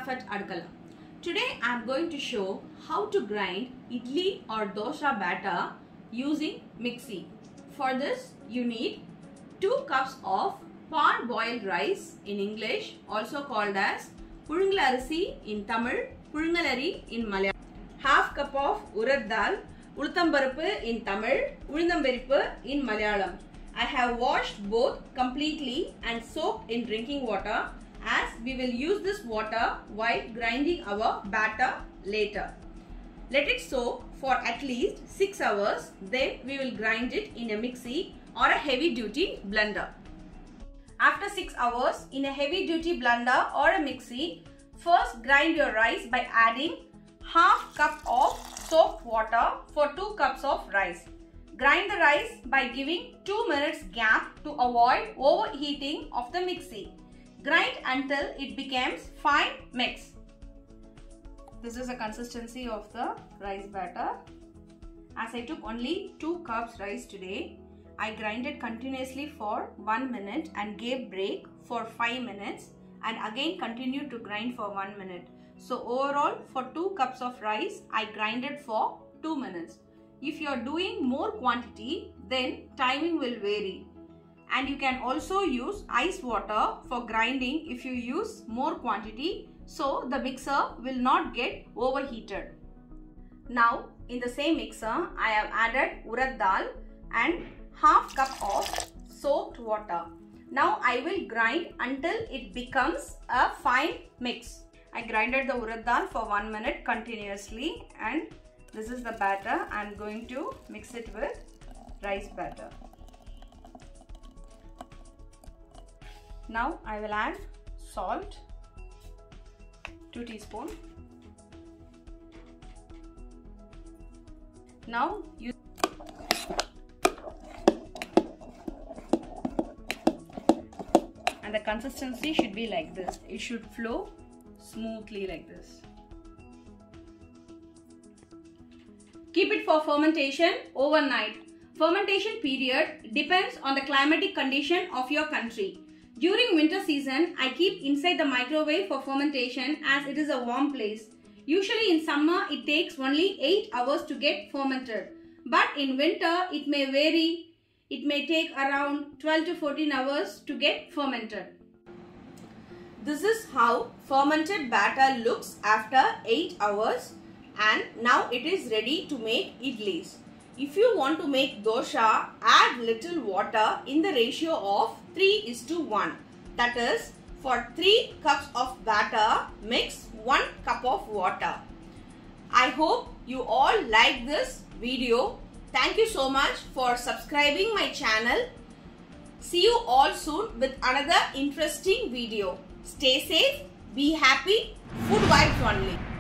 at Adkala. Today I am going to show how to grind idli or dosa batter using mixie. For this you need 2 cups of parboiled rice in English, also called as Pulungalarisi in Tamil, Pulungalari in Malayalam. Half cup of urad dal, Uluthamparuppu in Tamil, Ulunthambaripu in Malayalam. I have washed both completely and soaked in drinking water, as we will use this water while grinding our batter later. Let it soak for at least 6 hours, then we will grind it in a mixie or a heavy duty blender. After 6 hours in a heavy duty blender or a mixie, first grind your rice by adding half cup of soaked water for 2 cups of rice. Grind the rice by giving 2 minutes gap to avoid overheating of the mixie. Grind until it becomes fine mix. This is the consistency of the rice batter. As I took only 2 cups rice today, I grinded continuously for 1 minute and gave break for 5 minutes and again continued to grind for 1 minute. So overall for 2 cups of rice, I grinded for 2 minutes. If you are doing more quantity, then timing will vary. And you can also use ice water for grinding if you use more quantity, so the mixer will not get overheated. Now in the same mixer, I have added urad dal and half cup of soaked water. Now I will grind until it becomes a fine mix. I grinded the urad dal for 1 minute continuously, and this is the batter. I am going to mix it with rice batter. Now I will add salt, 2 teaspoons. Now you and the consistency should be like this. It should flow smoothly like this. Keep it for fermentation overnight. Fermentation period depends on the climatic condition of your country. During winter season, I keep inside the microwave for fermentation as it is a warm place. Usually in summer, it takes only 8 hours to get fermented. But in winter, it may vary. It may take around 12 to 14 hours to get fermented. This is how fermented batter looks after 8 hours. And now it is ready to make idlis. If you want to make dosha, add little water in the ratio of 3:1. That is, for 3 cups of batter, mix 1 cup of water. I hope you all like this video. Thank you so much for subscribing my channel. See you all soon with another interesting video. Stay safe, be happy, food vibes only.